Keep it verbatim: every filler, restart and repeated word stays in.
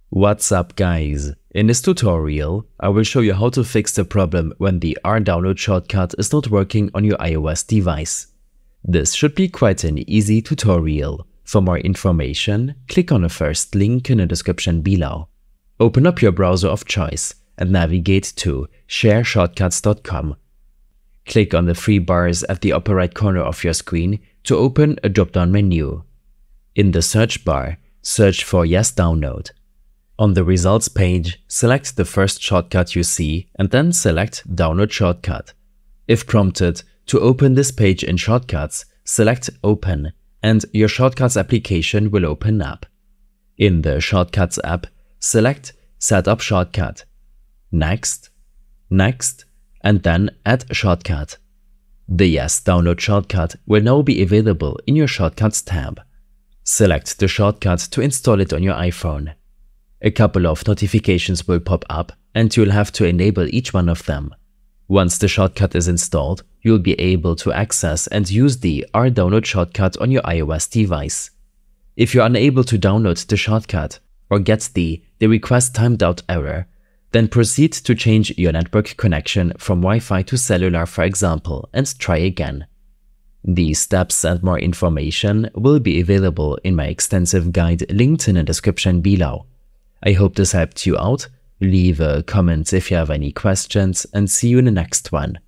What's up guys? In this tutorial, I will show you how to fix the problem when the R download shortcut is not working on your iOS device. This should be quite an easy tutorial. For more information, click on the first link in the description below. Open up your browser of choice and navigate to share shortcuts dot com. Click on the three bars at the upper right corner of your screen to open a drop-down menu. In the search bar, search for Yes Download. On the results page, select the first shortcut you see and then select Download Shortcut. If prompted to open this page in Shortcuts, select Open and your Shortcuts application will open up. In the Shortcuts app, select Set up Shortcut, Next, Next, and then Add Shortcut. The Yes Download Shortcut will now be available in your Shortcuts tab. Select the shortcut to install it on your iPhone. A couple of notifications will pop up and you'll have to enable each one of them. Once the shortcut is installed, you'll be able to access and use the R download shortcut on your iOS device. If you're unable to download the shortcut or get the, the request timed out error, then proceed to change your network connection from Wi-Fi to cellular, for example, and try again. These steps and more information will be available in my extensive guide linked in the description below. I hope this helped you out. Leave a comment if you have any questions and see you in the next one.